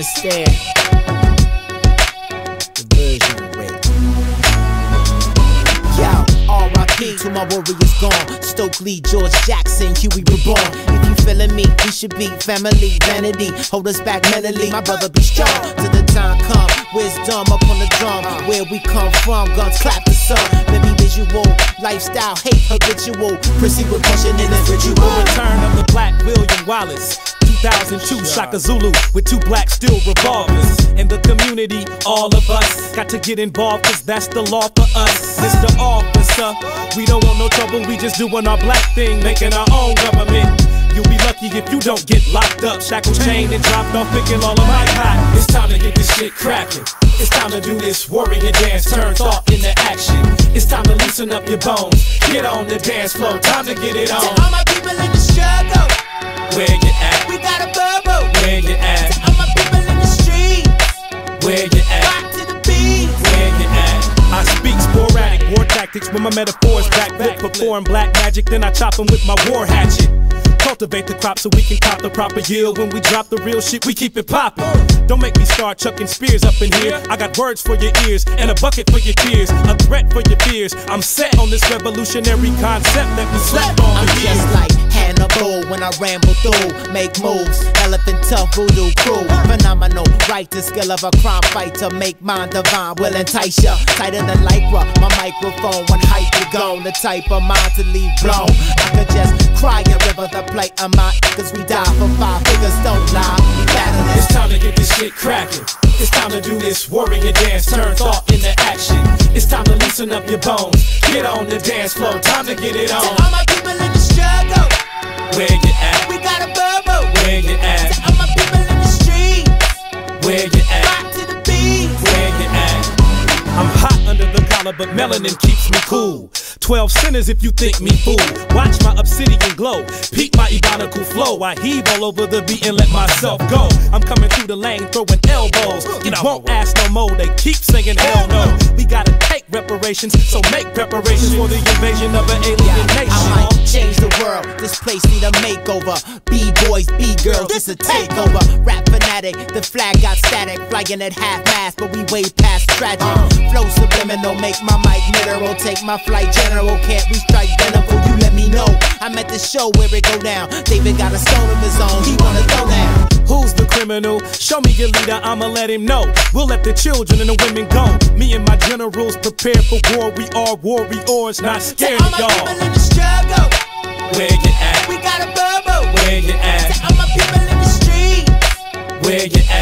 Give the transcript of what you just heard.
understand the version of it. Yo, R.I.P. to my warriors gone. Stokely, George Jackson, Huey reborn. If you feeling me, we should be family. Vanity, hold us back mentally. My brother be strong till the time come. Wisdom up on the drum. Where we come from, guns clap the sun. Baby visual, lifestyle, hate habitual. Proceed with caution in the ritual. Return of the Black William Wallace. 2002, Shaka Zulu with 2 black steel revolvers. In the community, all of us got to get involved, cause that's the law for us. Mr. Officer, we don't want no trouble, we just doing our black thing, making our own government. You'll be lucky if you don't get locked up, shackled, chained, and dropped off, picking all of my hot. It's time to get this shit cracking. It's time to do this warrior dance, turn thought into action. It's time to loosen up your bones, get on the dance floor, time to get it on. To all my people in the struggle, where you at? we got a bubble. Where you at? To all my people in the streets, Where you at? rock to the beat. Where you at? I speak sporadic war tactics with my metaphors back foot, perform black magic, then I chop them with my war hatchet. Cultivate the crop so we can cop the proper yield. When we drop the real shit, we keep it poppin'. Don't make me start chucking spears up in here. I got words for your ears and a bucket for your tears, a threat for your fears. I'm set on this revolutionary concept that we slept on. I'm just like Hannibal when I ramble through, make moves, elephant tough voodoo crew, phenomenal, right the skill of a crime fighter, make mine divine, will entice ya, tighter than lycra, my microphone when hype you gone, the type of mind to leave blown. I could just cry a river, the plate of my cause we die for 5 figures, don't lie, we battling. It's time to get this shit cracking. It's time to do this warrior dance, turn thought into action. It's time to loosen up your bones, get on the dance floor, time to get it on. To all my people in the struggle, where you at? we got a bubble. Where you at? To all my people in the streets, Where you at? rock to the beat. Where you at? I'm hot under the collar, but melanin keeps me cool. 12 sinners if you think me fool. Watch my obsidian glow, peep my ebonical flow. I heave all over the beat and let myself go. I'm coming through the lane, throwing elbows. You won't ask no more, they keep saying hell no. We gotta take reparations, so make preparations for the invasion of an alien nation. I might change the world, this place need a makeover. B-boys, B-girls, this a takeover. Rap fanatic, the flag got static, flying at half-mast, but we way past tragic. Flow subliminal, make my mic literal, take my flight general. Can't we strike venomful? You let me know. I'm at the show where it go down. David got a stone of his own, he wanna throw down. Who's the criminal? Show me your leader, I'ma let him know. We'll let the children and the women go. Me and my generals prepare for war. We are warriors, not scared To all of my y'all. people in the struggle, Where you at? we got a bubble. Where you at? To all my people in the streets, Where you at?